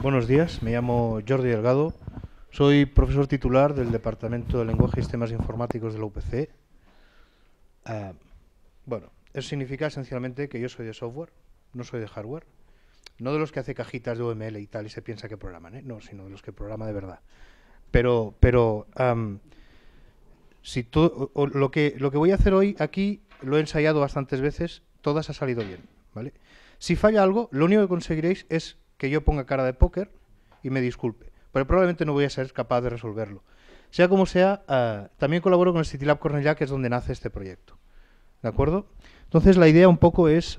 Buenos días, me llamo Jordi Delgado, soy profesor titular del Departamento de Lenguaje y Sistemas Informáticos de la UPC. Bueno, eso significa esencialmente que yo soy de software, no soy de hardware, no de los que hace cajitas de UML y tal y se piensa que programan, no, sino de los que programa de verdad. Pero si lo que voy a hacer hoy aquí lo he ensayado bastantes veces, todas ha salido bien, ¿vale? Si falla algo, lo único que conseguiréis es que yo ponga cara de póker y me disculpe, pero probablemente no voy a ser capaz de resolverlo. Sea como sea, también colaboro con el CityLab Cornellà, que es donde nace este proyecto. ¿De acuerdo? Entonces la idea un poco es...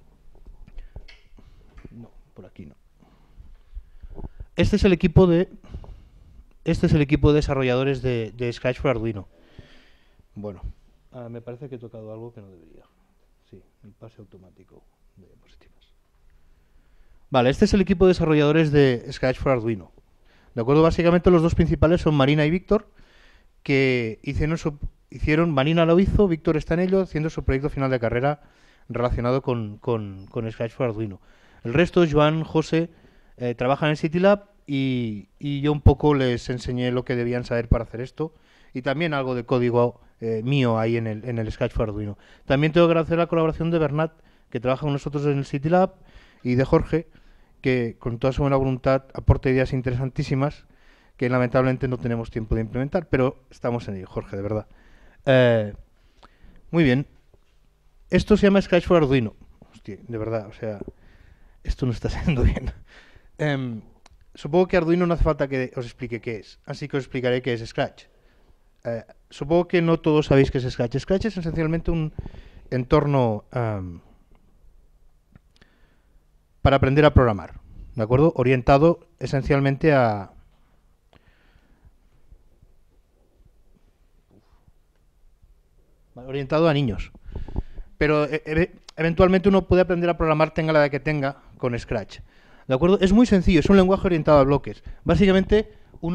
No, por aquí no. Este es el equipo de desarrolladores de Scratch for Arduino. Bueno, me parece que he tocado algo que no debería. Sí, el pase automático de diapositivas. Vale, este es el equipo de desarrolladores de Scratch for Arduino. De acuerdo, básicamente los dos principales son Marina y Víctor, que hicieron, Marina lo hizo, Víctor está en ello, haciendo su proyecto final de carrera relacionado con Scratch for Arduino. El resto, Joan, José, trabajan en CityLab y yo un poco les enseñé lo que debían saber para hacer esto y también algo de código mío ahí en el Scratch for Arduino. También tengo que agradecer la colaboración de Bernat, que trabaja con nosotros en el CityLab, y de Jorge, que con toda su buena voluntad aporta ideas interesantísimas que lamentablemente no tenemos tiempo de implementar, pero estamos en ello, Jorge, de verdad. Muy bien. Esto se llama Scratch for Arduino. Hostia, de verdad, o sea, esto no está siendo bien. Supongo que Arduino no hace falta que os explique qué es, así que os explicaré qué es Scratch. Supongo que no todos sabéis qué es Scratch. Scratch es esencialmente un entorno para aprender a programar, ¿de acuerdo? Orientado esencialmente a... orientado a niños. Pero eventualmente uno puede aprender a programar, tenga la edad que tenga, con Scratch. ¿De acuerdo? Es muy sencillo, es un lenguaje orientado a bloques. Básicamente,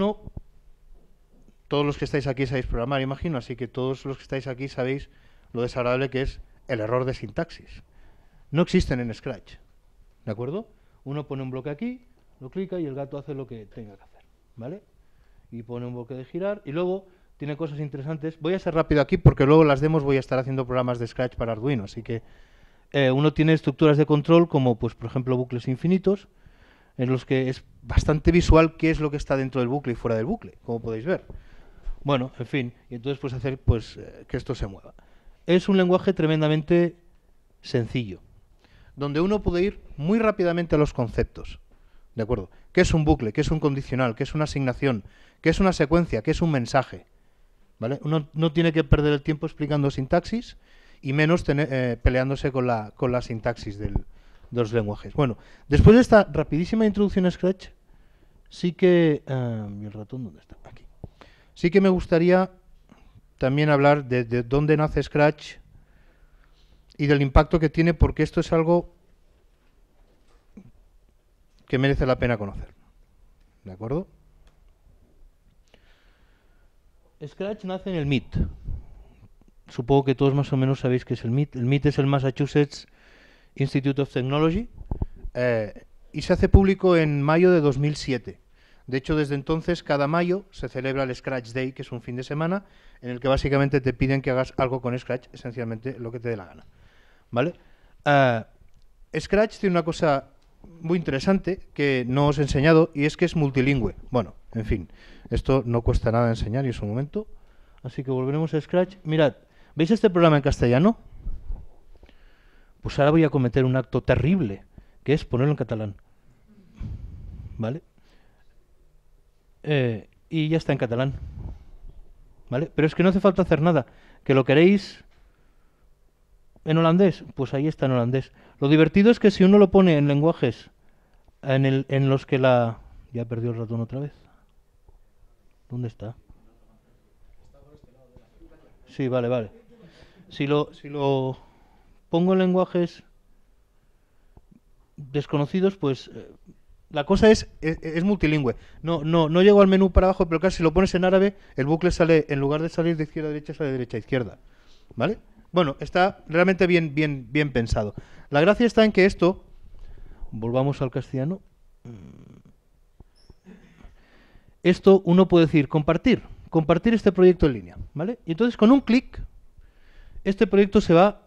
todos los que estáis aquí sabéis programar, imagino, así que todos los que estáis aquí sabéis lo desagradable que es el error de sintaxis. No existen en Scratch. ¿De acuerdo? Uno pone un bloque aquí, lo clica y el gato hace lo que tenga que hacer, ¿vale? Y pone un bloque de girar y luego tiene cosas interesantes. Voy a ser rápido aquí porque luego en las demos voy a estar haciendo programas de Scratch para Arduino, así que uno tiene estructuras de control como, pues, por ejemplo, bucles infinitos, en los que es bastante visual qué es lo que está dentro del bucle y fuera del bucle, como podéis ver. Bueno, en fin, y entonces pues hacer que esto se mueva. Es un lenguaje tremendamente sencillo, donde uno puede ir muy rápidamente a los conceptos. ¿De acuerdo? ¿Qué es un bucle? ¿Qué es un condicional? ¿Qué es una asignación? ¿Qué es una secuencia? ¿Qué es un mensaje? ¿Vale? Uno no tiene que perder el tiempo explicando sintaxis y menos peleándose con la sintaxis de los lenguajes. Bueno, después de esta rapidísima introducción a Scratch, sí que... ¿y el ratón dónde está? Aquí. Sí que me gustaría también hablar de dónde nace Scratch y del impacto que tiene, porque esto es algo que merece la pena conocer. ¿De acuerdo? Scratch nace en el MIT. Supongo que todos más o menos sabéis qué es el MIT. El MIT es el Massachusetts Institute of Technology y se hace público en mayo de 2007. De hecho, desde entonces, cada mayo se celebra el Scratch Day, que es un fin de semana, en el que básicamente te piden que hagas algo con Scratch, esencialmente lo que te dé la gana. ¿Vale? Scratch tiene una cosa muy interesante que no os he enseñado y es que es multilingüe. Bueno, en fin, esto no cuesta nada enseñar y es un momento. Así que volveremos a Scratch. Mirad, ¿veis este programa en castellano? Pues ahora voy a cometer un acto terrible, que es ponerlo en catalán. ¿Vale? Y ya está en catalán. ¿Vale? Pero es que no hace falta hacer nada. ¿Que lo queréis en holandés? Pues ahí está en holandés. Lo divertido es que si uno lo pone en lenguajes en los que la... Ya perdió el ratón otra vez. ¿Dónde está? Sí, vale. Si lo pongo en lenguajes desconocidos, pues la cosa es multilingüe. No llego al menú para abajo, pero casi si lo pones en árabe, el bucle sale, en lugar de salir de izquierda a derecha, sale de derecha a izquierda. ¿Vale? Bueno, está realmente bien pensado. La gracia está en que esto, volvamos al castellano, esto uno puede decir compartir este proyecto en línea, ¿vale? Y entonces con un clic, este proyecto se va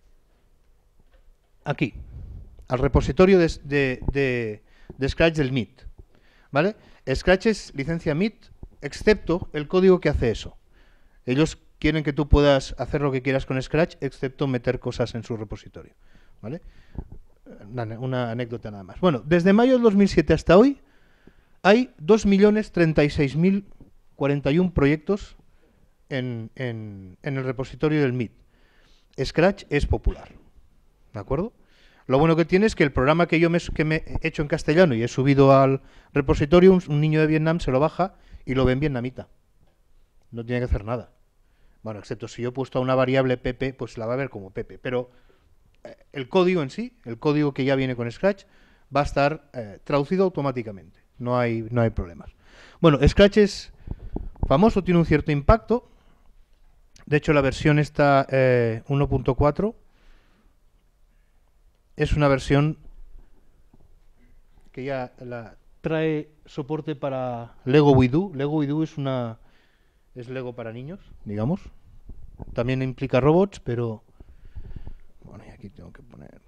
aquí, al repositorio de Scratch del Meet, ¿vale? Scratch es licencia Meet, excepto el código que hace eso. Ellos quieren que tú puedas hacer lo que quieras con Scratch, excepto meter cosas en su repositorio, ¿vale? Una anécdota nada más. Bueno, desde mayo del 2007 hasta hoy hay 2.036.041 proyectos en el repositorio del Meet. Scratch es popular, ¿de acuerdo? Lo bueno que tiene es que el programa que me he hecho en castellano y he subido al repositorio, un niño de Vietnam se lo baja y lo ve en vietnamita. No tiene que hacer nada. Bueno, excepto si yo he puesto a una variable pp, pues la va a ver como pp. Pero el código en sí, el código que ya viene con Scratch, va a estar traducido automáticamente. No hay problemas. Bueno, Scratch es famoso, tiene un cierto impacto. De hecho, la versión está 1.4. Es una versión que ya trae soporte para Lego We Do. Lego We Do es Lego para niños, digamos. También implica robots, pero... Bueno, y aquí tengo que poner...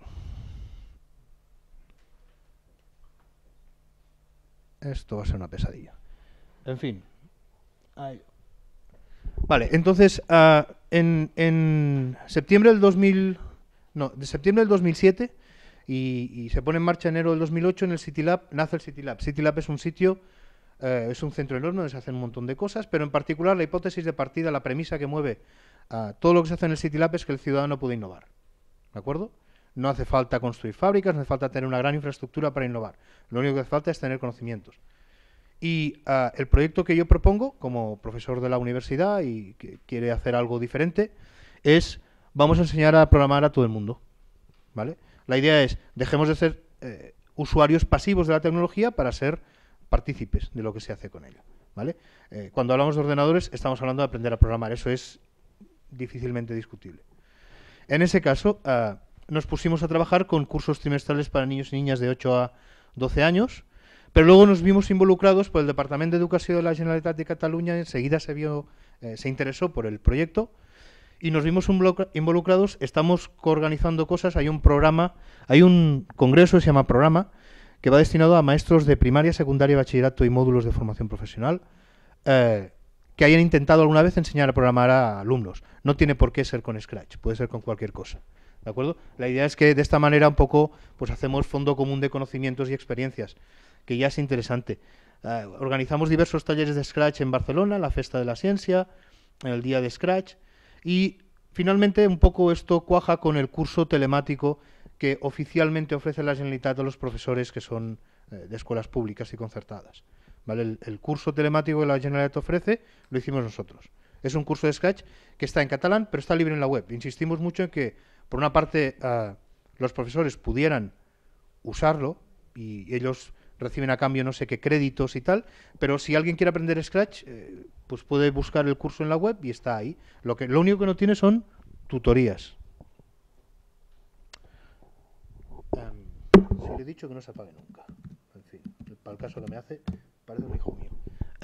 Esto va a ser una pesadilla. En fin. Ahí. Vale, entonces, en septiembre del 2007 y se pone en marcha enero del 2008 en el CityLab, nace el CityLab. CityLab es un sitio, es un centro enorme donde se hacen un montón de cosas, pero en particular la hipótesis de partida, la premisa que mueve todo lo que se hace en el CityLab es que el ciudadano puede innovar. ¿De acuerdo? No hace falta construir fábricas, no hace falta tener una gran infraestructura para innovar. Lo único que hace falta es tener conocimientos. Y el proyecto que yo propongo, como profesor de la universidad y que quiere hacer algo diferente, es vamos a enseñar a programar a todo el mundo, ¿vale? La idea es, dejemos de ser usuarios pasivos de la tecnología para ser partícipes de lo que se hace con ella, ¿vale? Cuando hablamos de ordenadores, estamos hablando de aprender a programar, eso es difícilmente discutible. En ese caso, nos pusimos a trabajar con cursos trimestrales para niños y niñas de 8 a 12 años, pero luego nos vimos involucrados por el Departamento de Educación de la Generalitat de Cataluña, enseguida se interesó por el proyecto y nos vimos involucrados, estamos coorganizando cosas, hay un programa, hay un congreso que se llama Programa, que va destinado a maestros de primaria, secundaria, bachillerato y módulos de formación profesional, que hayan intentado alguna vez enseñar a programar a alumnos. No tiene por qué ser con Scratch, puede ser con cualquier cosa. ¿De acuerdo? La idea es que de esta manera un poco pues hacemos fondo común de conocimientos y experiencias, que ya es interesante. Organizamos diversos talleres de Scratch en Barcelona, la Festa de la Ciencia, el Día de Scratch, y finalmente un poco esto cuaja con el curso telemático que oficialmente ofrece la Generalitat a los profesores que son de escuelas públicas y concertadas. ¿Vale? El curso telemático que la Generalitat ofrece lo hicimos nosotros. Es un curso de Scratch que está en catalán, pero está libre en la web. Insistimos mucho en que, por una parte, los profesores pudieran usarlo y ellos reciben a cambio no sé qué créditos y tal, pero si alguien quiere aprender Scratch, pues puede buscar el curso en la web y está ahí. Lo único que no tiene son tutorías. Si le he dicho que no se apague nunca. En fin, para el caso que me hace, parece un hijo mío.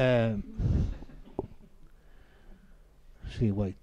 Sí, guay.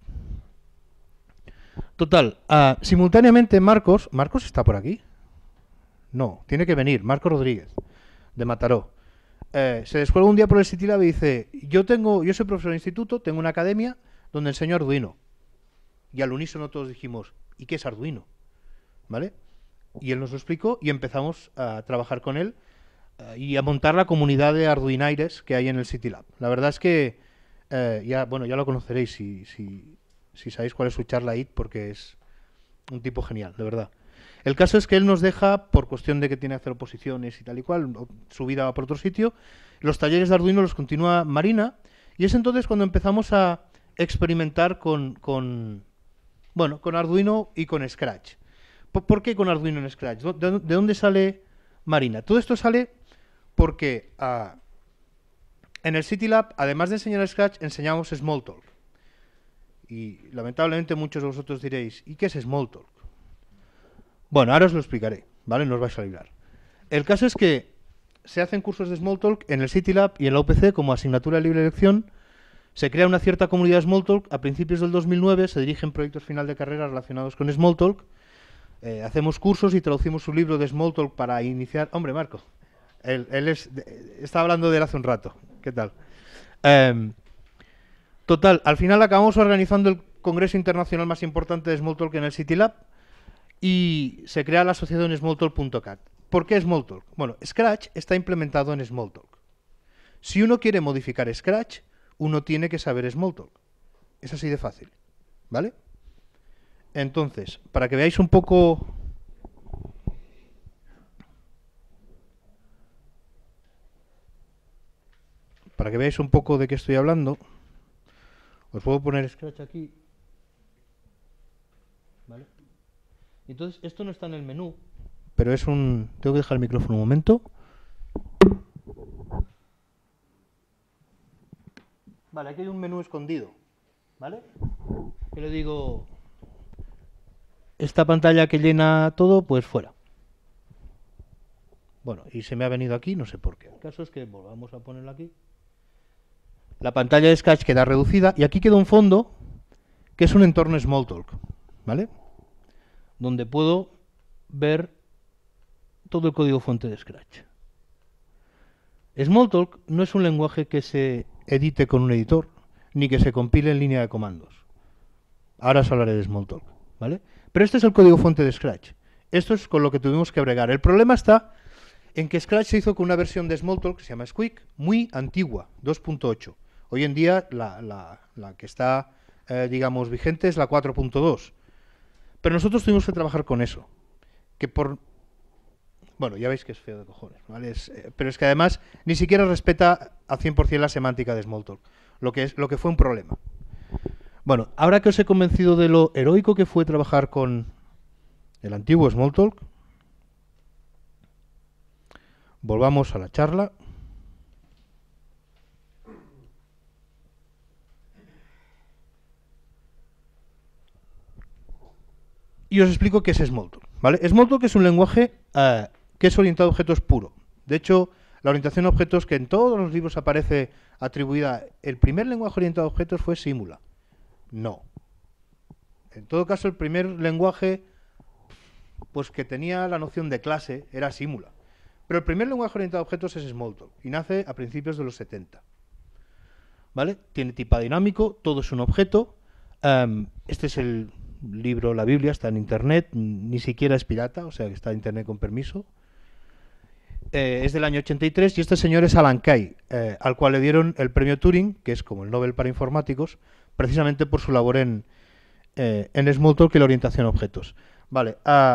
Total, simultáneamente ¿Marcos está por aquí? No, tiene que venir, Marcos Rodríguez, de Mataró. Se descuelga un día por el CityLab y dice, yo soy profesor de instituto, tengo una academia donde enseño Arduino. Y al unísono todos dijimos, ¿y qué es Arduino? ¿Vale? Y él nos lo explicó y empezamos a trabajar con él y a montar la comunidad de Arduinaires que hay en el CityLab. La verdad es que ya lo conoceréis si sabéis cuál es su charla IT, porque es un tipo genial, de verdad. El caso es que él nos deja, por cuestión de que tiene que hacer oposiciones y tal y cual, su vida va por otro sitio, los talleres de Arduino los continúa Marina, y es entonces cuando empezamos a experimentar con Arduino y con Scratch. ¿Por qué con Arduino en Scratch? ¿De dónde sale Marina? Todo esto sale porque en el CityLab, además de enseñar Scratch, enseñamos Smalltalk. Y lamentablemente muchos de vosotros diréis, ¿y qué es Smalltalk? Bueno, ahora os lo explicaré, ¿vale? No os vais a librar. El caso es que se hacen cursos de Smalltalk en el CityLab y en la UPC como asignatura de libre elección. Se crea una cierta comunidad de Smalltalk. A principios del 2009 se dirigen proyectos final de carrera relacionados con Smalltalk. Hacemos cursos y traducimos un libro de Smalltalk para iniciar... Hombre, Marco, él estaba hablando de él hace un rato. ¿Qué tal? Total, al final acabamos organizando el congreso internacional más importante de Smalltalk en el CityLab y se crea la asociación Smalltalk.cat. ¿Por qué Smalltalk? Bueno, Scratch está implementado en Smalltalk. Si uno quiere modificar Scratch, uno tiene que saber Smalltalk. Es así de fácil, ¿vale? Entonces, para que veáis un poco... Para que veáis un poco de qué estoy hablando, os puedo poner Scratch aquí. ¿Vale? Entonces, esto no está en el menú, pero es un... Tengo que dejar el micrófono un momento. Vale, aquí hay un menú escondido, ¿vale? Yo le digo, esta pantalla que llena todo, pues fuera. Bueno, y se me ha venido aquí, no sé por qué. El caso es que volvamos a ponerlo aquí. La pantalla de Scratch queda reducida y aquí queda un fondo que es un entorno Smalltalk, ¿vale? Donde puedo ver todo el código fuente de Scratch. Smalltalk no es un lenguaje que se edite con un editor, ni que se compile en línea de comandos. Ahora os hablaré de Smalltalk, ¿vale? Pero este es el código fuente de Scratch. Esto es con lo que tuvimos que bregar. El problema está en que Scratch se hizo con una versión de Smalltalk que se llama Squeak, muy antigua, 2.8. Hoy en día la que está, digamos, vigente es la 4.2. Pero nosotros tuvimos que trabajar con eso. Que por... Bueno, ya veis que es feo de cojones, ¿vale? Pero es que además ni siquiera respeta al 100% la semántica de Smalltalk, lo que fue un problema. Bueno, ahora que os he convencido de lo heroico que fue trabajar con el antiguo Smalltalk, volvamos a la charla. Y os explico qué es Smalltalk, ¿vale? Smalltalk es un lenguaje que es orientado a objetos puro. De hecho, la orientación a objetos que en todos los libros aparece atribuida, el primer lenguaje orientado a objetos fue Simula. No. En todo caso, el primer lenguaje pues que tenía la noción de clase era Simula. Pero el primer lenguaje orientado a objetos es Smalltalk y nace a principios de los 70. ¿Vale? Tiene tipo dinámico, todo es un objeto. Este es el libro, la Biblia, está en internet, ni siquiera es pirata, o sea que está en internet con permiso. Es del año 83 y este señor es Alan Kay, al cual le dieron el premio Turing, que es como el Nobel para informáticos, precisamente por su labor en Smalltalk y la orientación a objetos. Vale,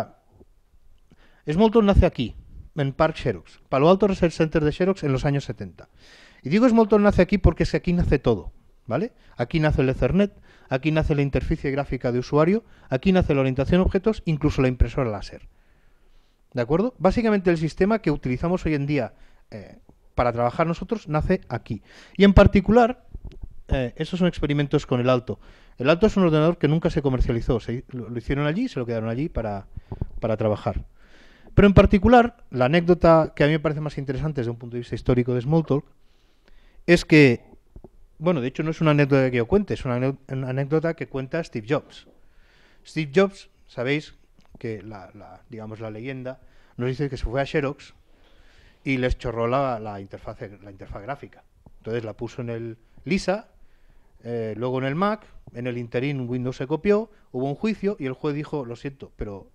Smalltalk nace aquí, en Park Xerox, Palo Alto Research Center de Xerox en los años 70. Y digo Smalltalk nace aquí porque es que aquí nace todo, ¿vale? Aquí nace el Ethernet, aquí nace la interfaz gráfica de usuario, aquí nace la orientación a objetos, incluso la impresora láser. ¿De acuerdo? Básicamente el sistema que utilizamos hoy en día para trabajar nosotros nace aquí. Y en particular, esos son experimentos con el Alto. El Alto es un ordenador que nunca se comercializó, lo hicieron allí y se lo quedaron allí para trabajar. Pero en particular, la anécdota que a mí me parece más interesante desde un punto de vista histórico de Smalltalk es que, bueno, de hecho no es una anécdota que yo cuente, es una anécdota que cuenta Steve Jobs. Steve Jobs, sabéis que digamos la leyenda nos dice que se fue a Xerox y les chorró la interfaz gráfica. Entonces la puso en el Lisa, luego en el Mac, en el interín Windows se copió, hubo un juicio y el juez dijo, lo siento, pero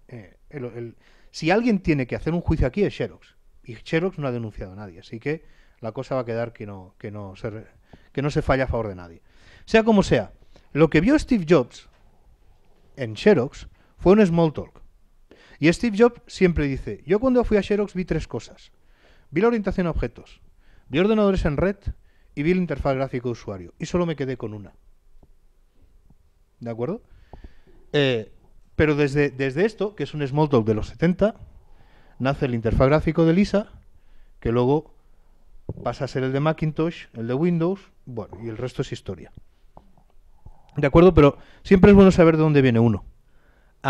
si alguien tiene que hacer un juicio aquí es Xerox. Y Xerox no ha denunciado a nadie, así que la cosa va a quedar que no se falla a favor de nadie. Sea como sea, lo que vio Steve Jobs en Xerox fue un Smalltalk. Y Steve Jobs siempre dice, yo cuando fui a Xerox vi tres cosas. Vi la orientación a objetos, vi ordenadores en red y vi la interfaz gráfica de usuario. Y solo me quedé con una. ¿De acuerdo? Pero desde esto, que es un Smalltalk de los 70, nace el interfaz gráfico de Lisa, que luego pasa a ser el de Macintosh, el de Windows, bueno, y el resto es historia. ¿De acuerdo? Pero siempre es bueno saber de dónde viene uno.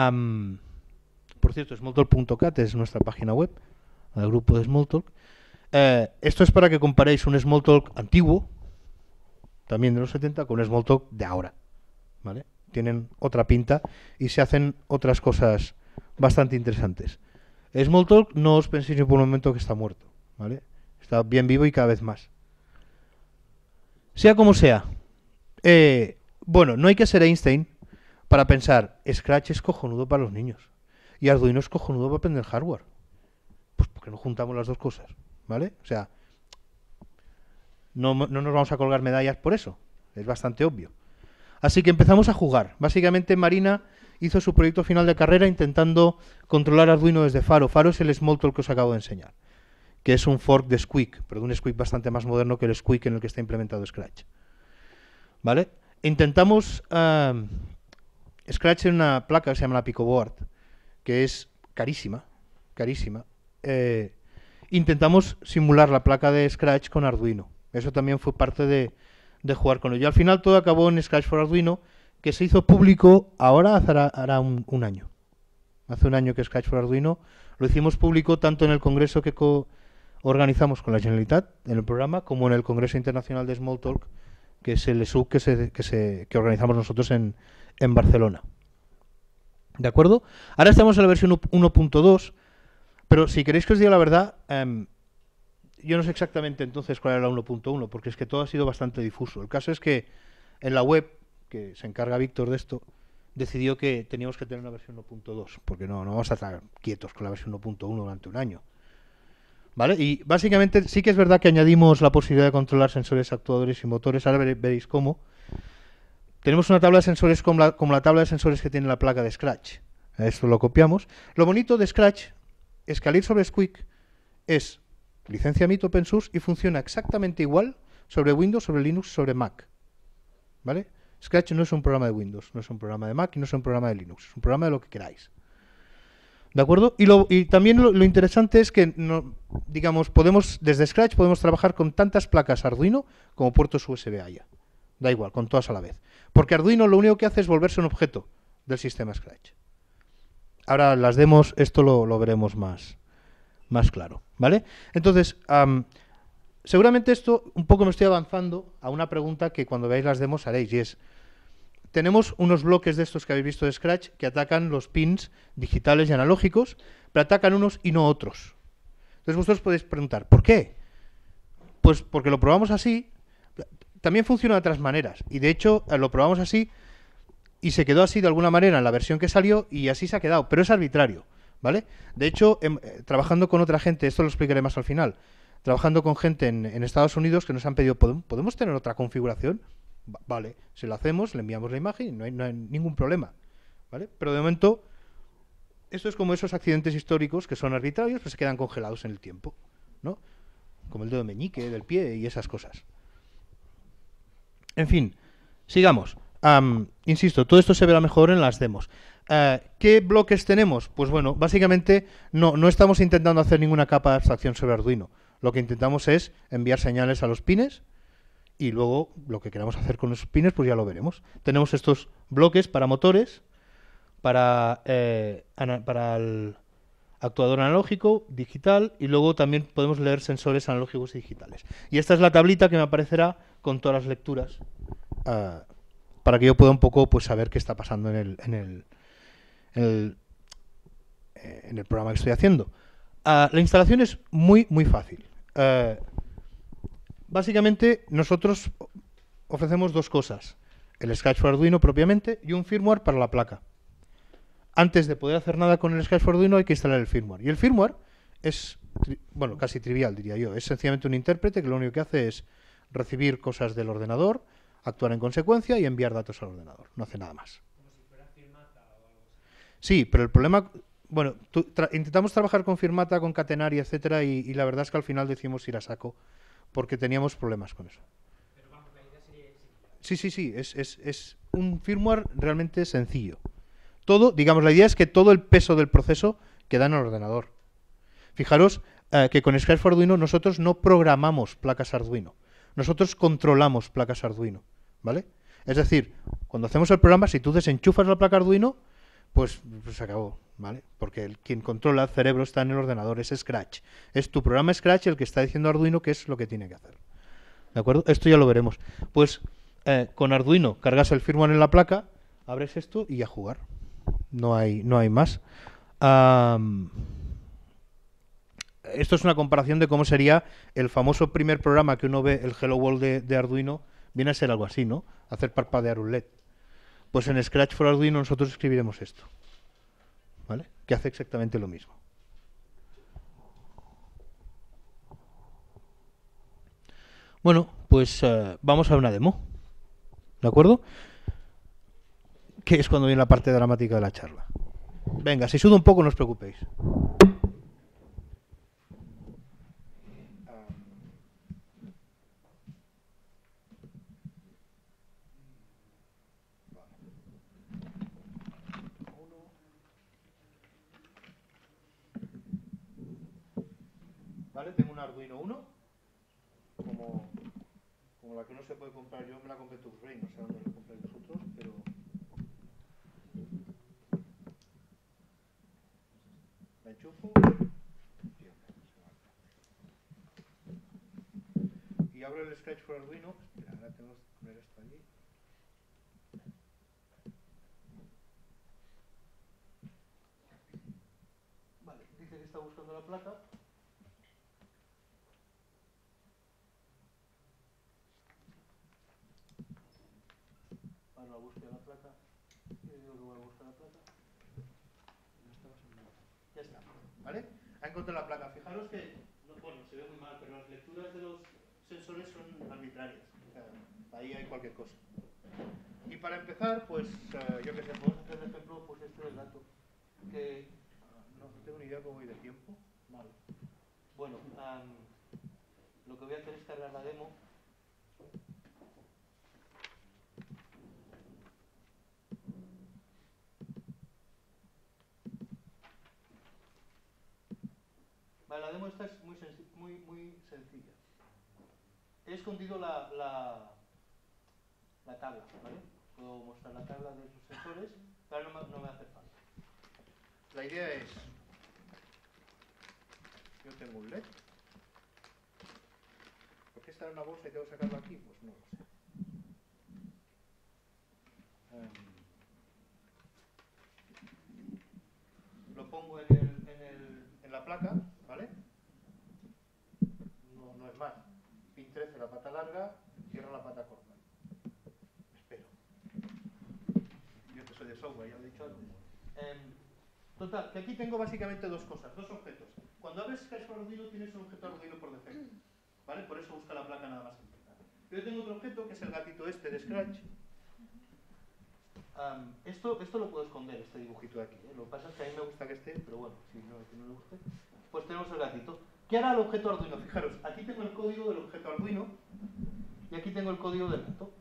Por cierto, Smalltalk.cat es nuestra página web, el grupo de Smalltalk. Esto es para que comparéis un Smalltalk antiguo, también de los 70, con un Smalltalk de ahora, ¿vale? Tienen otra pinta y se hacen otras cosas bastante interesantes. Smalltalk, no os penséis ni por un momento que está muerto, ¿vale? Está bien vivo y cada vez más. Sea como sea, bueno, no hay que ser Einstein para pensar, Scratch es cojonudo para los niños y Arduino es cojonudo para aprender hardware. Pues porque no juntamos las dos cosas, ¿vale? O sea, no nos vamos a colgar medallas por eso, es bastante obvio. Así que empezamos a jugar. Básicamente Marina hizo su proyecto final de carrera intentando controlar Arduino desde Faro. Faro es el Smalltalk que os acabo de enseñar, que es un fork de Squeak, pero de un Squeak bastante más moderno que el Squeak en el que está implementado Scratch. ¿Vale? Intentamos Scratch en una placa que se llama la Picoboard, que es carísima, carísima. Intentamos simular la placa de Scratch con Arduino. Eso también fue parte de jugar con ello. Y al final todo acabó en Scratch for Arduino, que se hizo público ahora hará un año. Hace un año que Scratch for Arduino lo hicimos público tanto en el congreso que organizamos con la Generalitat, en el programa, como en el Congreso Internacional de Smalltalk, que es el ESUC que organizamos nosotros en Barcelona. ¿De acuerdo? Ahora estamos en la versión 1.2, pero si queréis que os diga la verdad, yo no sé exactamente entonces cuál era la 1.1, porque es que todo ha sido bastante difuso. El caso es que en la web, que se encarga Víctor de esto, decidió que teníamos que tener una versión 1.2, porque no vamos a estar quietos con la versión 1.1 durante un año. ¿Vale? Y básicamente sí que es verdad que añadimos la posibilidad de controlar sensores, actuadores y motores. Ahora veréis cómo. Tenemos una tabla de sensores como la tabla de sensores que tiene la placa de Scratch. Esto lo copiamos. Lo bonito de Scratch es que al ir sobre Squeak es licencia MIT Open Source y funciona exactamente igual sobre Windows, sobre Linux, sobre Mac. ¿Vale? Scratch no es un programa de Windows, no es un programa de Mac y no es un programa de Linux. Es un programa de lo que queráis. ¿De acuerdo? Y también lo interesante es que, digamos, desde Scratch podemos trabajar con tantas placas Arduino como puertos USB haya. Da igual, con todas a la vez. Porque Arduino lo único que hace es volverse un objeto del sistema Scratch. Ahora las demos, esto lo veremos más claro, ¿vale? Entonces, seguramente esto un poco me estoy avanzando a una pregunta que cuando veáis las demos haréis, y es: tenemos unos bloques de estos que habéis visto de Scratch que atacan los pins digitales y analógicos, pero atacan unos y no otros. Entonces vosotros podéis preguntar, ¿por qué? Pues porque lo probamos así. También funciona de otras maneras. Y de hecho lo probamos así y se quedó así de alguna manera en la versión que salió y así se ha quedado. Pero es arbitrario, ¿vale? De hecho, trabajando con otra gente, esto lo explicaré más al final, trabajando con gente en Estados Unidos que nos han pedido, ¿podemos tener otra configuración? Vale, si lo hacemos, le enviamos la imagen y no hay ningún problema, ¿vale? Pero de momento, esto es como esos accidentes históricos que son arbitrarios, pero se quedan congelados en el tiempo, ¿no? Como el dedo meñique del pie y esas cosas. En fin, sigamos. Insisto, todo esto se verá mejor en las demos. ¿Qué bloques tenemos? Pues bueno, básicamente no estamos intentando hacer ninguna capa de abstracción sobre Arduino. Lo que intentamos es enviar señales a los pines. Y luego lo que queramos hacer con los pines, pues ya lo veremos. Tenemos estos bloques para motores, para el actuador analógico, digital, y luego también podemos leer sensores analógicos y digitales. Y esta es la tablita que me aparecerá con todas las lecturas, para que yo pueda un poco pues saber qué está pasando en el programa que estoy haciendo. La instalación es muy fácil. Básicamente, nosotros ofrecemos dos cosas: el Scratch for Arduino propiamente y un firmware para la placa. Antes de poder hacer nada con el Scratch for Arduino hay que instalar el firmware. Y el firmware es, bueno, casi trivial, diría yo. Es sencillamente un intérprete que lo único que hace es recibir cosas del ordenador, actuar en consecuencia y enviar datos al ordenador. No hace nada más. ¿Como si fuera Firmata o algo así? Sí, pero el problema... Bueno, intentamos trabajar con Firmata, con Catenari, etcétera, y la verdad es que al final decidimos ir a saco, porque teníamos problemas con eso. Pero vamos, la idea sería... Sí, es un firmware realmente sencillo. Digamos, la idea es que todo el peso del proceso queda en el ordenador. Fijaros que con Scratch for Arduino nosotros no programamos placas Arduino, nosotros controlamos placas Arduino, ¿vale? Es decir, cuando hacemos el programa, si tú desenchufas la placa Arduino, pues se acabó. ¿vale? Porque quien controla el cerebro está en el ordenador, es Scratch. Es tu programa Scratch el que está diciendo a Arduino qué es lo que tiene que hacer. ¿De acuerdo? Esto ya lo veremos. Pues con Arduino cargas el firmware en la placa, abres esto y a jugar. No hay más. Esto es una comparación de cómo sería el famoso primer programa que uno ve, el Hello World de Arduino, viene a ser algo así, ¿no? Hacer parpadear un LED. Pues en Scratch for Arduino nosotros escribiremos esto, ¿vale? Que hace exactamente lo mismo. Bueno, pues vamos a una demo, ¿de acuerdo? Que es cuando viene la parte dramática de la charla. Venga, si sudo un poco no os preocupéis. ¿Vale? Tengo un Arduino 1, como la que no se puede comprar. Yo me la compré en Tuxbrain, no sé dónde la compráis vosotros, pero... La enchufo y abro el Scratch for Arduino. Espera, ahora tengo que poner esto allí. Vale, dice que está buscando la placa. Ahora la búsqueda de la placa. Y digo que voy a buscar la placa. Ya está, ¿vale? Ha encontrado la placa. Fijaros que, bueno, se ve muy mal, pero las lecturas de los sensores son arbitrarias. O sea, ahí hay cualquier cosa. Y para empezar, pues, yo que sé, podemos hacer el ejemplo, pues este del gato. Que no tengo ni idea cómo voy de tiempo. Vale. Bueno, lo que voy a hacer es cargar la demo. Vale, la demo esta es muy sencilla. He escondido la tabla, ¿vale? Puedo mostrar la tabla de los sensores, pero no me hace falta. La idea es, yo tengo un LED. ¿Por qué está en una bolsa y tengo que sacarlo aquí? Pues no lo sé. Lo pongo en la placa, ¿vale? No es más. Pin 13 la pata larga, cierro la pata corta. Espero. Yo que soy de software, ya lo he dicho antes. Total, que aquí tengo básicamente dos cosas, dos objetos. Cuando abres Scratch for Arduino tienes un objeto Arduino por defecto, ¿vale? Por eso busca la placa nada más empezar. Yo tengo otro objeto que es el gatito este de Scratch. Esto lo puedo esconder, este dibujito de aquí, ¿eh? Lo que pasa es que a mí me gusta que esté, pero bueno, si no le guste, pues tenemos el gatito. ¿Qué hará el objeto Arduino? Fijaros, aquí tengo el código del objeto Arduino y aquí tengo el código del gato.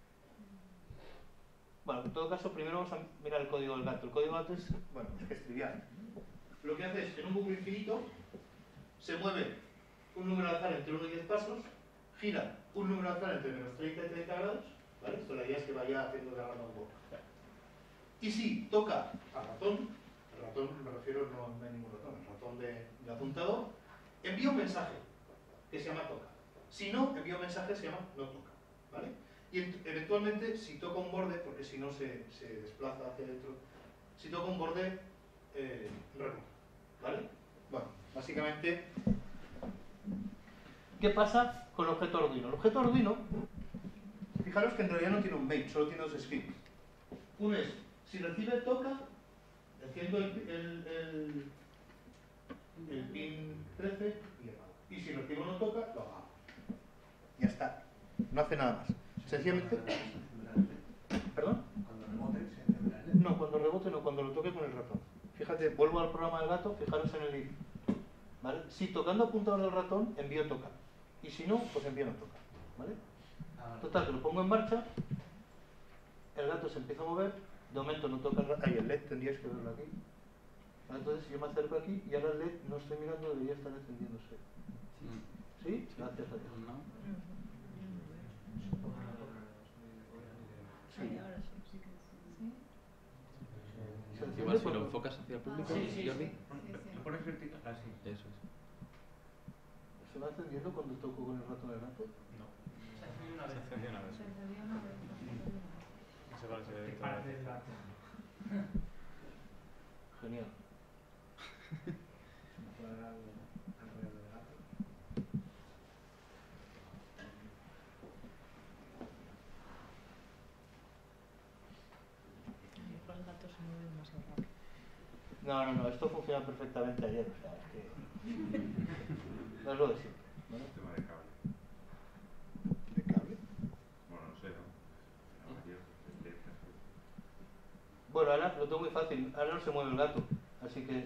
Bueno, en todo caso, primero vamos a mirar el código del gato. El código del gato es, bueno, es que es trivial. Lo que hace es, en un bucle infinito, se mueve un número al azar entre 1 y 10 pasos, gira un número al azar entre menos 30 y 30 grados, ¿vale? Esto la idea es que vaya haciendo de random walk. Y si toca al ratón, el ratón me refiero, no hay ningún ratón, el ratón de apuntador, envía un mensaje que se llama toca. Si no, envía un mensaje que se llama no toca, ¿vale? Y eventualmente, si toca un borde, porque si no se desplaza hacia adentro, si toca un borde, rebota, ¿vale? Bueno, básicamente, ¿qué pasa con el objeto Arduino? El objeto Arduino, fijaros que en realidad no tiene un main, solo tiene dos scripts. Uno es, si recibe toca, enciendo el pin 13 y apago. Y si recibo no toca, lo apago. Ya está. No hace nada más. Sencillamente... ¿Perdón? Cuando rebote se encenderá el LED. No, cuando rebote no, cuando lo toque con el ratón. Fíjate, vuelvo al programa del gato, fijaros en el if. ¿Vale? Si tocando apuntador del ratón, envío toca. Y si no, pues envío no toca. ¿Vale? Total, que lo pongo en marcha, el gato se empieza a mover, de momento no toca el ratón. Ahí el LED tendríais que verlo aquí. Entonces yo me acerco aquí y ahora el LED no estoy mirando, debería estar encendiéndose. ¿Sí? Gracias a Dios. ¿No? Sí. Ahora sí, sí que sí. Se enciende Igual si cuando- lo enfocas hacia el público, Sí, Jordi? ¿Lo pones vertical? Ah, sí. Eso es. ¿Se va encendiendo cuando toco con el ratón del gato? No. Se encendió una Se vez. encendió una vez. Se encendió una vez. No sé cuál es el Parte del gato. Genial. Alrededor del gato. Mejor el gato se mueve demasiado rápido. No, esto funciona perfectamente ayer, o sea, que... No es lo de siempre, ¿vale? Tema de cable. ¿De cable? Bueno, no sé, ¿no? Bueno, ahora lo tengo muy fácil, ahora no se mueve el gato, así que...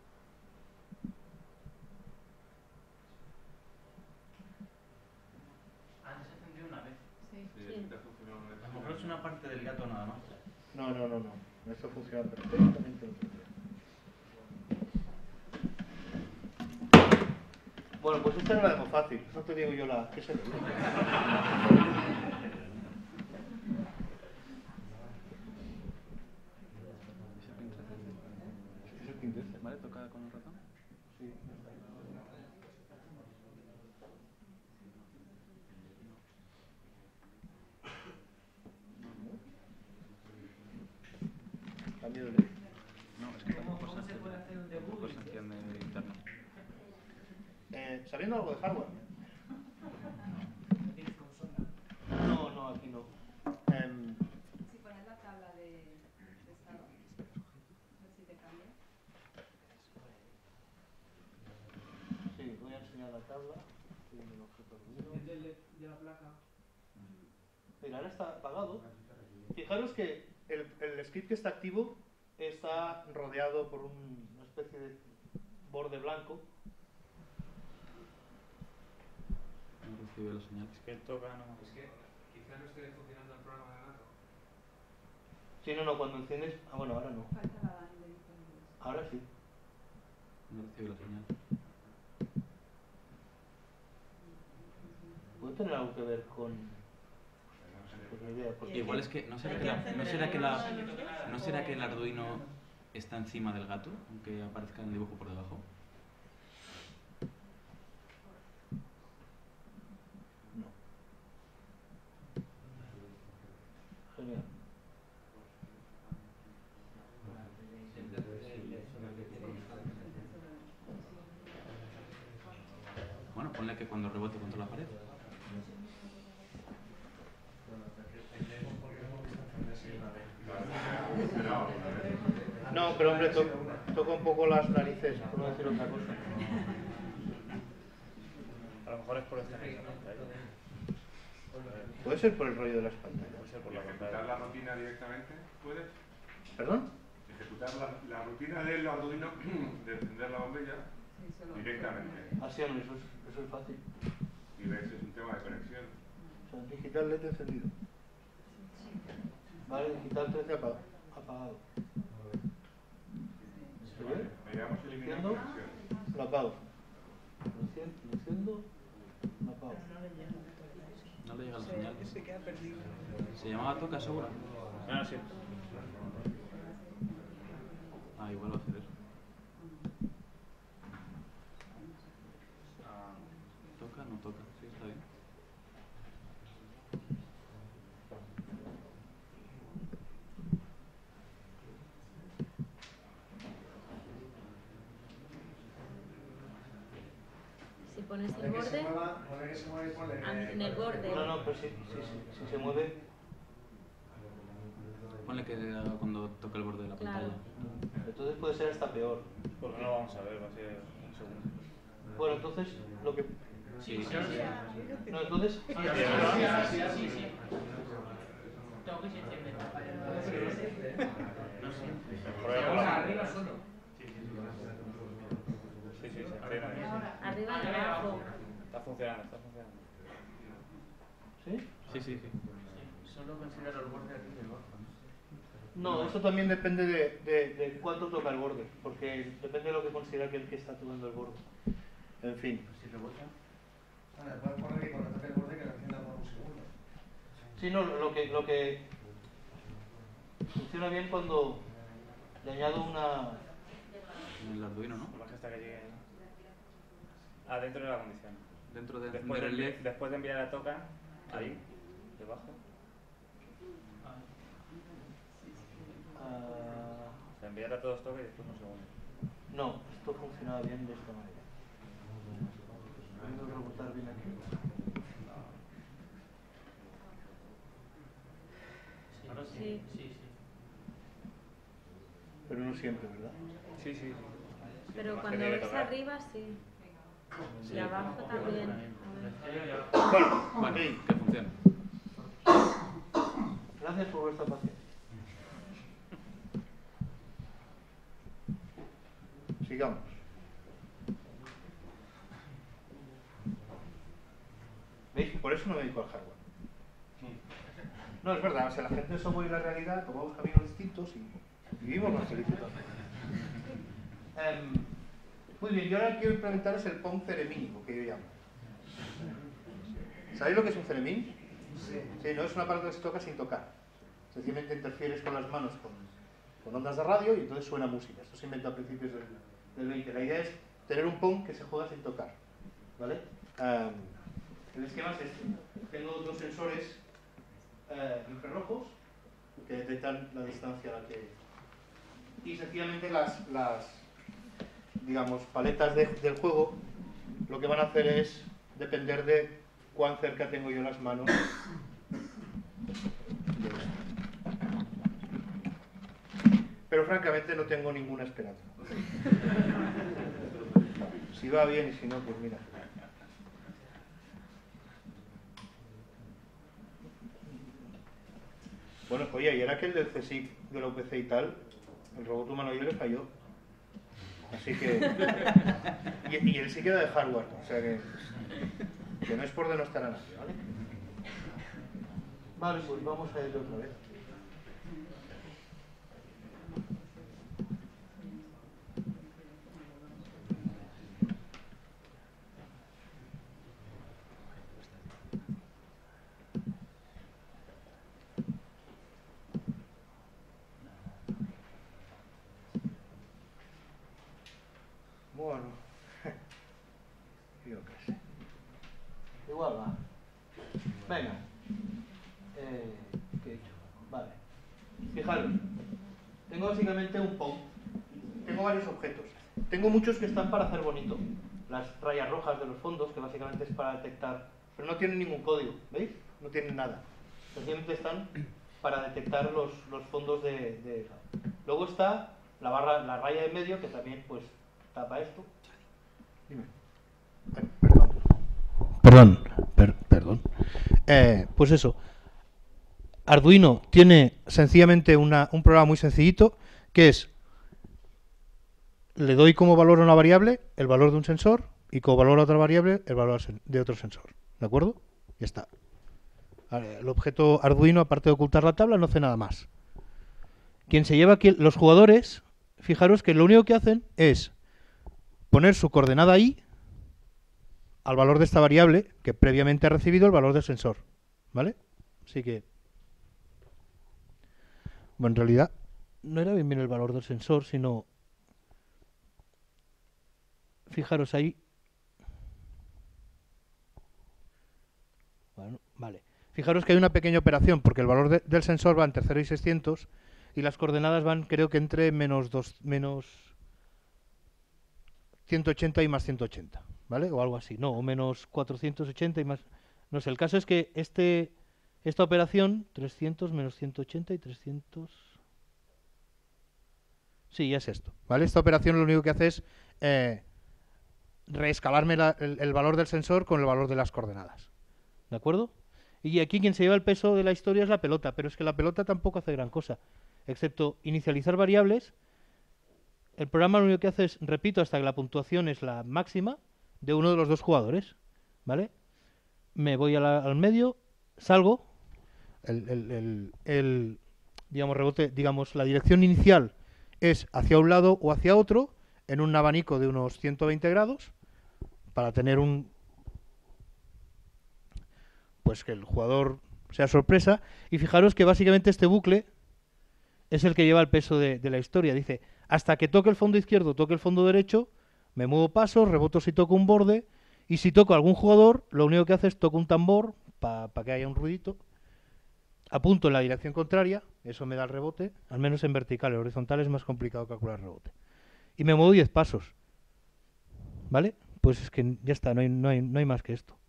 Antes se encendió una vez. Sí. Sí, te ha funcionado una vez. A lo mejor es una parte del gato nada más. No, esto funciona perfectamente. Bueno, pues esta era la demo fácil, no te digo yo la... ¿Qué se le ¿Es el 15? ¿Vale? ¿Toca con el ratón? Sí. Cambio de ley. No, es que tampoco ¿Cómo se puede hacer un tampoco debug? se enciende interno. ¿Sabiendo algo de hardware? ¿No tienes consola? No, aquí no. Si pones la tabla de estado, a ver si te cambia. Sí, voy a enseñar la tabla. Estoy en el objeto Arduino. Es de la placa. Mira, ahora está apagado. Fijaros que el script que está activo está rodeado por una especie de borde blanco. No recibe la señal. Es que toca, no. Es que quizá no esté funcionando el programa de gato. Sí, no, cuando enciendes... Ah, bueno, ahora no. Falta la banda de disponibles. Ahora sí. No recibe la señal. ¿Puede tener algo que ver con...? Pues ni idea. Porque... Igual es que no será que el Arduino está encima del gato, aunque aparezca en el dibujo por debajo. No. Genial. Bueno, ponle que cuando rebote contra la pared. No, pero hombre, toca un poco las narices, por no decir otra cosa. A lo mejor es por esta cosa. Puede ser por el rollo de las pantallas. Puede ser por ¿Y la ejecutar pantalla. la rutina directamente? ¿Puedes? ¿Perdón? Ejecutar la rutina del Arduino de encender la bombilla Sí, solo. directamente. Así, hombre, eso es fácil. Y ves, es un tema de conexión. O sea, digital LED encendido. Vale, digital 13 apagado. ¿Se ve? Veamos eliminar Enciendo. conexión. Lo apago. Lo enciendo, lo apago. No le llega la señal. Se queda perdido. Se llamaba toca, seguro. Ah, sí. Ah, igual va a hacer eso. Ah, Toca, no toca. Sí, está bien. Si pones Ponle el que se borde, mueva, ponle que se mueva y ponle... en el borde. No, pero si se mueve, Ponle que haga cuando toque el borde de la Claro. pantalla. entonces puede ser hasta peor. pues no lo vamos a ver, va a ser un segundo. Bueno, entonces, lo que... Sí, sí. No, entonces... Sí. Tengo que se enciende. No sé. Prueba con la- Arriba solo. Sí, se frena bien. Arriba y abajo. Está funcionando, está funcionando. ¿Sí? Sí, sí, sí. Solo considero el borde aquí del bajo. No, eso también depende de cuánto toca el borde, porque depende de lo que considera que el que está tocando el borde. En fin. Si rebota. Vale, puedes poner que cuando toque el borde que lo encienda por un segundo. Sí, no, lo que funciona bien cuando Le añado una... En el Arduino, ¿no? Lo más que hasta que llegue adentro de la condición. Dentro de Después encender de, el LED. después de enviar la toca, ahí, debajo. O sea, enviar a todos toques y después un segundo. No, esto funcionaba bien de esta manera. Voy a rebotar bien aquí. Ahora sí. Sí. Sí, sí. Pero no siempre, ¿verdad? Sí, sí. Pero Más que cuando tiene que ves tocar. arriba, sí. Y abajo también. A ver. Bueno, que funcione. Gracias por vuestra paciencia. Sigamos. ¿Veis? Por eso no me dedico al hardware. No, es verdad, o sea, la gente de software y la realidad tomamos caminos distintos y vivimos más felices. Muy bien, yo ahora quiero implementaros el POM ceremínico, que yo llamo. ¿Sabéis lo que es un ceremín? Sí, no es un aparato que se toca sin tocar. Sencillamente interfieres con las manos con ondas de radio y entonces suena música. Esto se inventó a principios del 20. La idea es tener un POM que se juega sin tocar. ¿Vale? El esquema es este. Tengo dos sensores infrarrojos que detectan la distancia a la que... Y sencillamente las digamos, paletas del juego lo que van a hacer es depender de cuán cerca tengo yo las manos de esto. Pero francamente no tengo ninguna esperanza. Si va bien y si no, pues mira. Bueno, oye, y era aquel del CSIC, de la UPC y tal, el robot humanoide le falló. Así que... Y él sí queda de hardware, o sea que no es por denostar a nadie, ¿vale? Vale, pues vamos a ello otra vez. Bueno, yo qué sé. Igual va. Venga. ¿Qué he hecho? Vale. Fijaros, tengo básicamente un POM. Tengo varios objetos. Tengo muchos que están para hacer bonito. Las rayas rojas de los fondos, que básicamente es para detectar... Pero no tienen ningún código, ¿veis? No tienen nada. Sencillamente están para detectar los fondos de... Luego está la raya de medio, que también pues tapa esto. Dime. Perdón. Pues eso. Arduino tiene sencillamente un programa muy sencillito, que es, le doy como valor a una variable el valor de un sensor y como valor a otra variable el valor de otro sensor. ¿De acuerdo? Ya está. El objeto Arduino, aparte de ocultar la tabla, no hace nada más. Quien se lleva aquí, los jugadores, fijaros que lo único que hacen es poner su coordenada i al valor de esta variable que previamente ha recibido el valor del sensor. ¿Vale? Así que... Bueno, en realidad no era bien el valor del sensor, sino... Fijaros ahí. Bueno, vale. Fijaros que hay una pequeña operación, porque el valor del sensor va entre 0 y 600 y las coordenadas van, creo que entre menos 180 y más 180, ¿vale? O algo así, no, o menos 480 y más... No sé, el caso es que esta operación, 300 menos 180 y 300... Sí, es esto, ¿vale? Esta operación lo único que hace es reescalarme el valor del sensor con el valor de las coordenadas. ¿De acuerdo? Y aquí quien se lleva el peso de la historia es la pelota, pero es que la pelota tampoco hace gran cosa. Excepto inicializar variables, el programa lo único que hace es, repito, hasta que la puntuación es la máxima de uno de los dos jugadores. ¿Vale? Me voy al medio, salgo, digamos, rebote, digamos, la dirección inicial es hacia un lado o hacia otro, en un abanico de unos 120 grados, para tener pues que el jugador sea sorpresa. Y fijaros que básicamente este bucle es el que lleva el peso de la historia. Dice, hasta que toque el fondo izquierdo, toque el fondo derecho, me muevo pasos, reboto si toco un borde, y si toco a algún jugador, lo único que hace es toco un tambor para que haya un ruidito, apunto en la dirección contraria, eso me da el rebote, al menos en vertical. En horizontal es más complicado calcular el rebote. Y me muevo 10 pasos. ¿Vale? Pues es que ya está, no hay más que esto.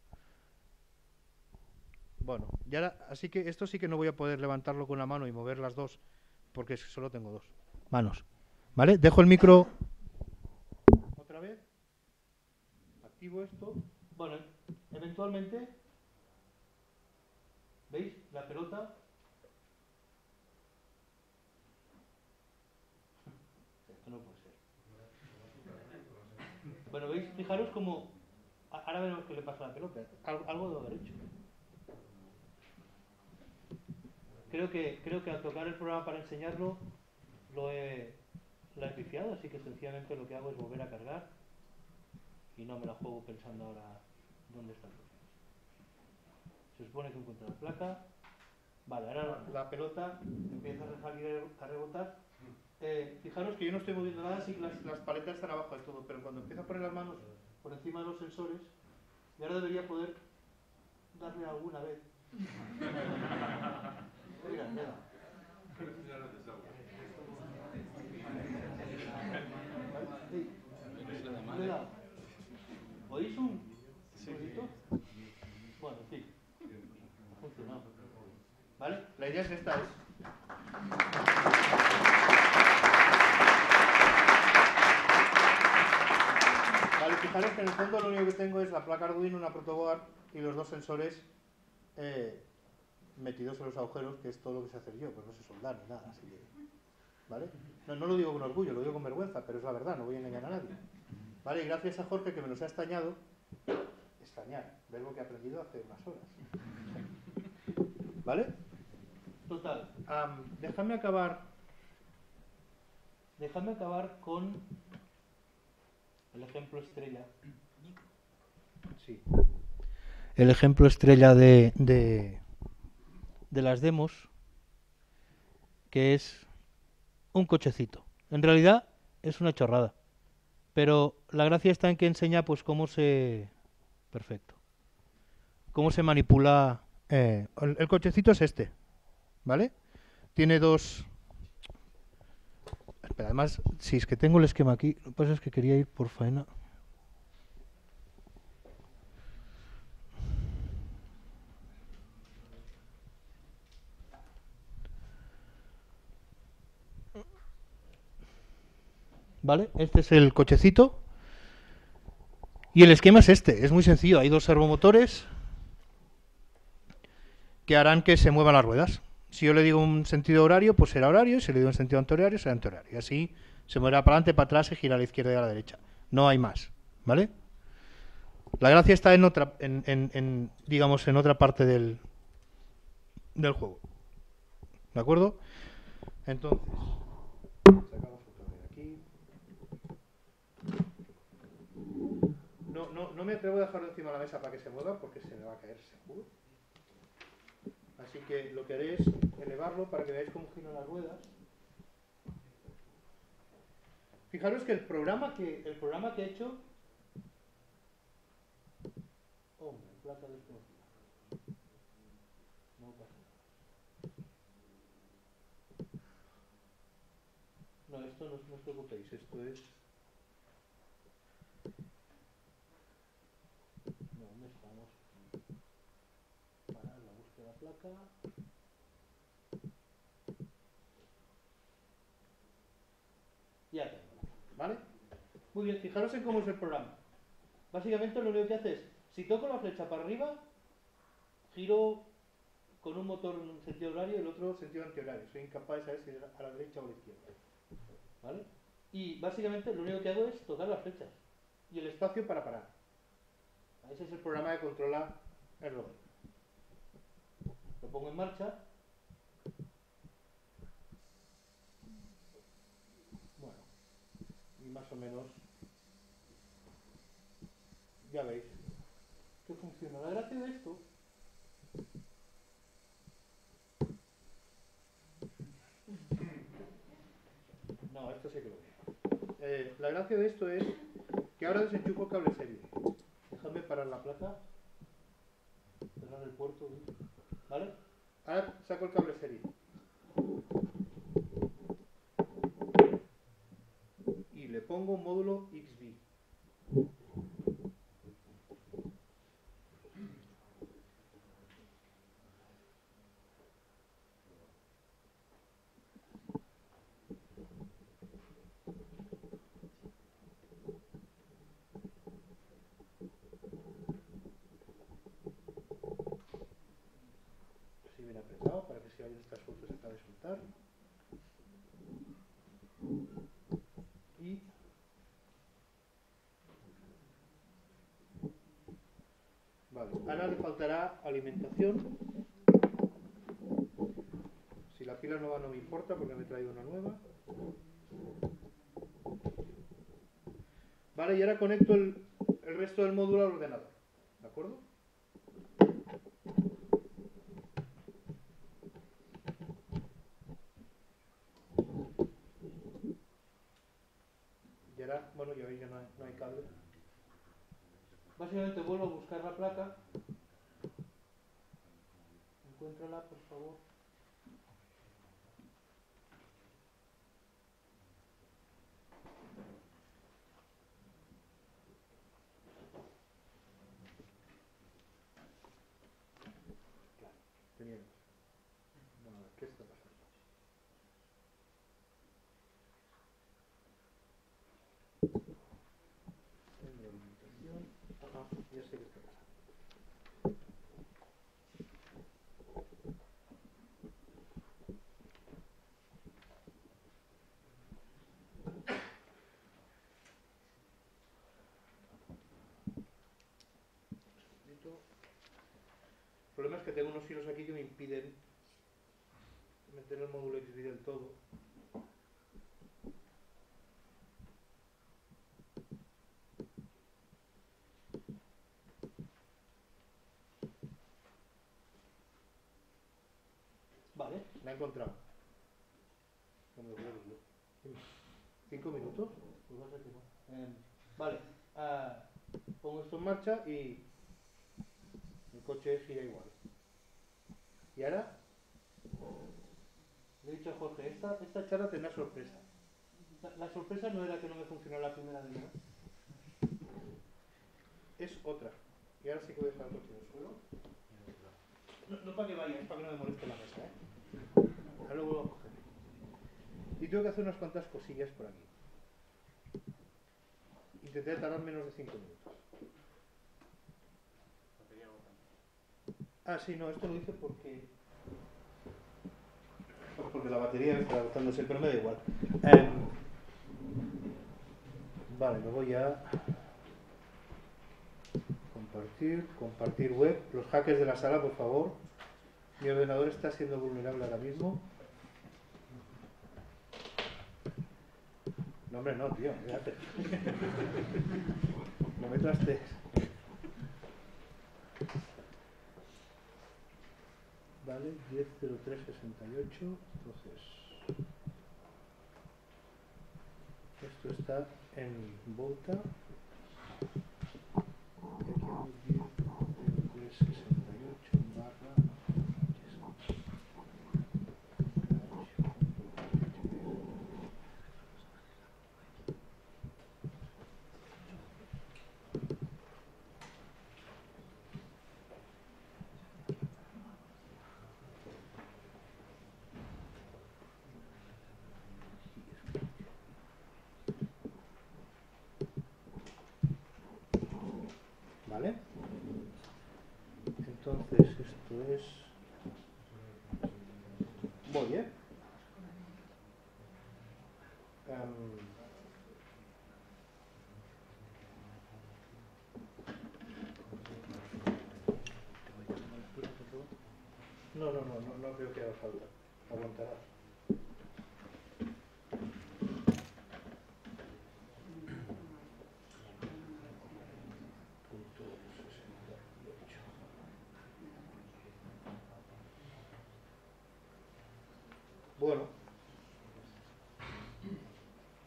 Bueno, y ahora, así que esto sí que no voy a poder levantarlo con la mano y mover las dos, porque solo tengo dos manos. ¿Vale? Dejo el micro otra vez. Activo esto. Bueno, eventualmente, ¿veis? La pelota. Esto no puede ser. Bueno, ¿veis? Fijaros como... Ahora veremos qué le pasa a la pelota. Algo debo haber hecho. Creo que al tocar el programa para enseñarlo la he pifiado, así que sencillamente lo que hago es volver a cargar y no me la juego pensando ahora dónde está el problema. Se supone que encuentra la placa. Vale, ahora la pelota empieza a salir a rebotar. Fijaros que yo no estoy moviendo nada, así que las paletas están abajo de todo, pero cuando empiezo a poner las manos por encima de los sensores, y ahora debería poder darle alguna vez. Mira, mira. ¿Oís un ruidito? Bueno, sí. Ha funcionado. ¿Vale? La idea es esta. Vale, fijaros que en el fondo lo único que tengo es la placa Arduino, una protoboard y los dos sensores metidos en los agujeros, que es todo lo que sé hacer yo, pues no sé soldar ni nada, así que, ¿vale? No lo digo con orgullo, lo digo con vergüenza, pero es la verdad, no voy a engañar a nadie. ¿Vale? Y gracias a Jorge que me los ha estañado, verbo que he aprendido hace unas horas. ¿Vale? Total, déjame acabar con el ejemplo estrella. Sí. El ejemplo estrella de las demos, que es un cochecito. En realidad es una chorrada, pero la gracia está en que enseña pues cómo se manipula. El cochecito es este, ¿vale? Tiene dos. Espera, además, si es que tengo el esquema aquí, lo que pasa es que quería ir por faena. ¿Vale? Este es el cochecito. Y el esquema es este, es muy sencillo. Hay dos servomotores que harán que se muevan las ruedas. Si yo le digo un sentido horario, pues será horario, y si le digo un sentido antihorario, será antihorario. Y así se moverá para adelante, para atrás, y gira a la izquierda y a la derecha. No hay más, ¿vale? La gracia está en otra, digamos, en otra parte del juego. ¿De acuerdo? Entonces, sacamos otra vez aquí. No me atrevo a dejarlo encima de la mesa para que se mueva, porque se me va a caer seguro. Así que lo que haré es elevarlo para que veáis cómo giran las ruedas. Fijaros que el programa que he hecho... Hombre, placa desconocida. No pasa nada. No, esto no os preocupéis, esto es... No, ¿dónde estamos? Para la búsqueda de la placa. Ya tengo la placa, ¿vale? Muy bien, fijaros en cómo es el programa. Básicamente lo único que hace es, si toco la flecha para arriba, giro con un motor en sentido horario y el otro sentido antihorario. Soy incapaz de saber si es a la derecha o a la izquierda. ¿Vale? Y básicamente lo único que hago es tocar las flechas y el espacio para parar. Ese es el programa que controla el robot. Lo pongo en marcha. Bueno, y más o menos ya veis que funciona. La gracia de esto esto sí que lo veo. La gracia de esto es que ahora desenchufo cable serie. Déjame parar la placa. Cerrar el puerto. ¿Vale? Ahora saco el cable serie. Y le pongo un módulo XB. Así bien apretado para que si alguien está suelto se acabe de soltar. Y vale, ahora le faltará alimentación. Si la pila no va no me importa porque me he traído una nueva. Vale, y ahora conecto el resto del módulo al ordenador. ¿De acuerdo? Y ahora, bueno, ya veis, ya no hay cable. Básicamente vuelvo a buscar la placa. Encuéntrala, por favor. Claro, tenía que pasar. Bueno, a ver, ¿qué está pasando? En la alimentación. Ajá, ya sé qué está pasando. El problema es que tengo unos hilos aquí que me impiden meter el módulo XB del todo. Vale, la he encontrado. No me lo creo yo. 5 minutos, pues va a ser que no. Vale, pongo esto en marcha y el coche gira igual. Y ahora le he dicho a Jorge, esta charla tendrá sorpresa. La sorpresa no era que no me funcionó la primera vez, es otra. Y ahora sí que voy a dejar el coche en el suelo. No para que vaya, es para que no me moleste la mesa, Ahora lo vuelvo a coger. Y tengo que hacer unas cuantas cosillas por aquí. Intenté tardar menos de 5 minutos. Ah, sí, no, esto lo hice porque la batería me está agotándose, pero me da igual. Vale, me voy a compartir web. Los hackers de la sala, por favor. Mi ordenador está siendo vulnerable ahora mismo. No, hombre, no, tío, fíjate. No me trastes. Vale, 10.03.68. Entonces, esto está en Volta. Y aquí hay 10.03.68 barra. ¿Vale? Entonces esto es... Voy, no creo que haga falta. Aguantará. Punto 68. Bueno,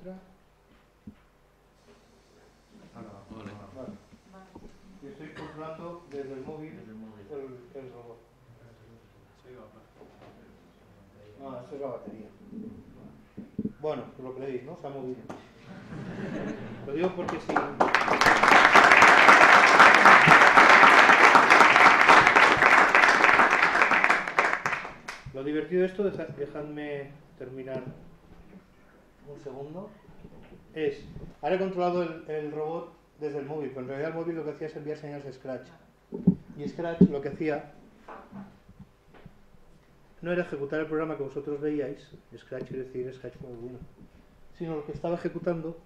entra. Ole. Vale. Y estoy controlando desde el móvil el robot. Ah, esa es la batería. Bueno, por lo que le digo, ¿no? Se ha movido. Lo digo porque sí. Lo divertido de esto, dejadme terminar un segundo, es, ahora he controlado el robot desde el móvil, pero en realidad el móvil lo que hacía es enviar señales de Scratch. Y Scratch lo que hacía no era ejecutar el programa que vosotros veíais, Scratch quiere decir Scratch for Arduino, sino lo que estaba ejecutando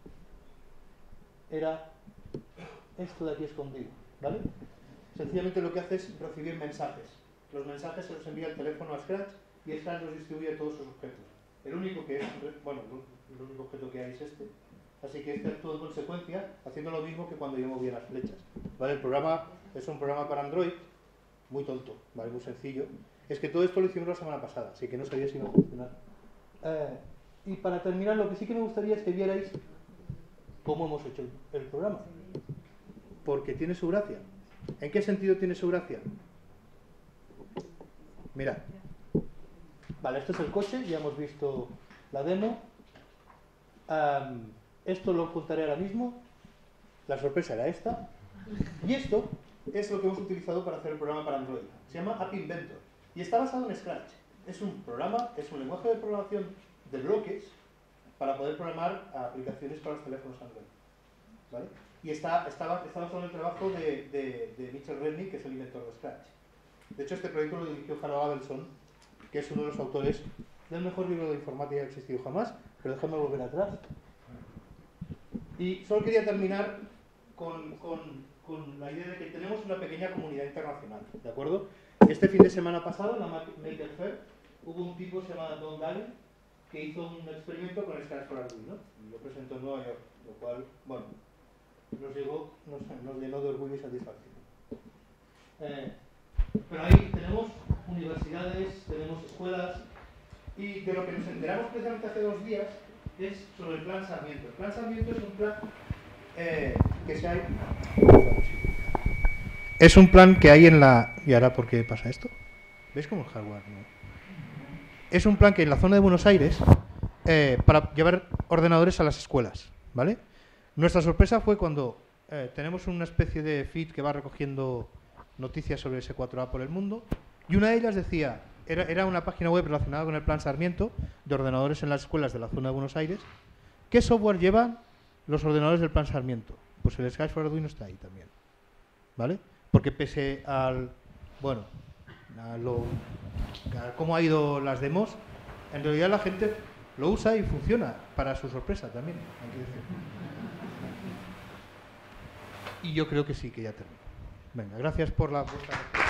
era esto de aquí escondido, ¿vale? Sencillamente lo que hace es recibir mensajes. Los mensajes se los envía el teléfono a Scratch y Scratch los distribuye a todos sus objetos. El único que es, bueno, el único objeto que hay es este. Así que este actúa en consecuencia, haciendo lo mismo que cuando yo movía las flechas. ¿Vale? El programa es un programa para Android, muy tonto, ¿vale? Muy sencillo. Es que todo esto lo hicimos la semana pasada, así que no sabía si iba a funcionar. Y para terminar, lo que sí que me gustaría es que vierais cómo hemos hecho el programa. Porque tiene su gracia. ¿En qué sentido tiene su gracia? Mirad. Vale, este es el coche, ya hemos visto la demo. Esto lo contaré ahora mismo. La sorpresa era esta. Y esto es lo que hemos utilizado para hacer el programa para Android. Se llama App Inventor. Y está basado en Scratch. Es un programa, es un lenguaje de programación de bloques para poder programar aplicaciones para los teléfonos Android. ¿Vale? Y está basado en el trabajo de Mitchell Redney, que es el inventor de Scratch. De hecho, este proyecto lo dirigió Harold Abelson, que es uno de los autores del mejor libro de informática que ha existido jamás, pero déjame volver atrás. Y solo quería terminar con la idea de que tenemos una pequeña comunidad internacional, ¿de acuerdo? Este fin de semana pasado, en la Maker Faire, hubo un tipo que se llama Don Gallen, que hizo un experimento con Scratch for Arduino, y lo presentó en Nueva York, lo cual, bueno, nos llenó de orgullo y satisfacción. Pero ahí tenemos universidades, tenemos escuelas, y de lo que nos enteramos precisamente hace 2 días es sobre el Plan Sarmiento. El Plan Sarmiento es un plan que se hay... Es un plan que hay en la... ¿Y ahora por qué pasa esto? ¿Veis cómo el hardware no? Es un plan que en la zona de Buenos Aires, para llevar ordenadores a las escuelas, ¿vale? Nuestra sorpresa fue cuando tenemos una especie de feed que va recogiendo noticias sobre S4A por el mundo, y una de ellas decía, era una página web relacionada con el Plan Sarmiento, de ordenadores en las escuelas de la zona de Buenos Aires. ¿Qué software llevan los ordenadores del Plan Sarmiento? Pues el Scratch for Arduino está ahí también, ¿vale? Porque pese al, bueno, a cómo ha ido las demos, en realidad la gente lo usa y funciona, para su sorpresa también, hay que decir. Y yo creo que sí, que ya termino. Venga, gracias por la vuestra...